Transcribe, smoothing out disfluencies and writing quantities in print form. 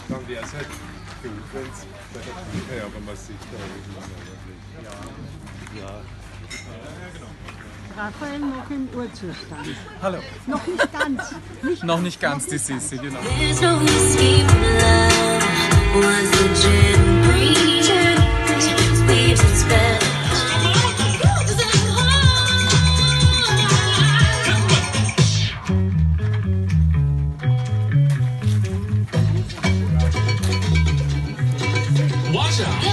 Dann wäre es halt gut, wenn es bei der Küche, ja, aber man sieht da wirklich. Ja. Raphael noch im Urzustand. Hallo. Noch nicht ganz. Noch nicht ganz die Sissi, genau. There's no escape from love. Was the gin preacher? Waves and spells. Watch out!